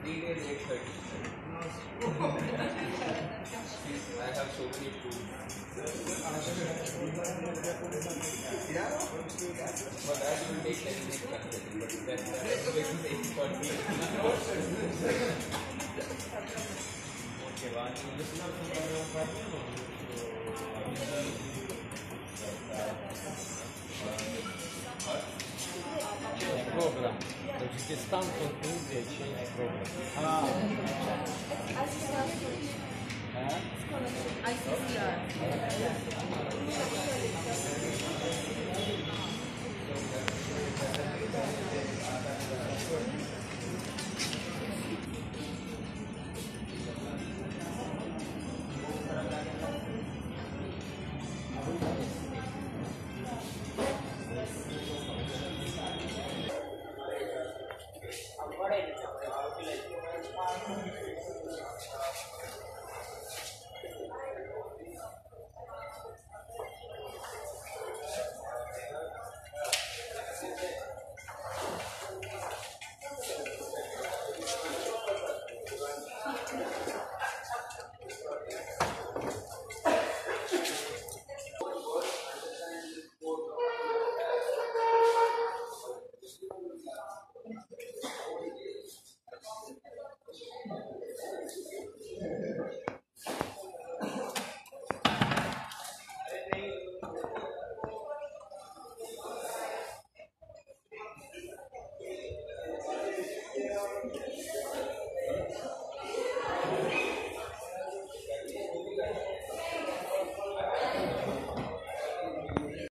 3 days 8:30. I have so many tools. Yeah, but that will take 10 minutes. But that is going to take 40 minutes. Okay, one listener program. Tajikistan contains the exchange program. ICCR.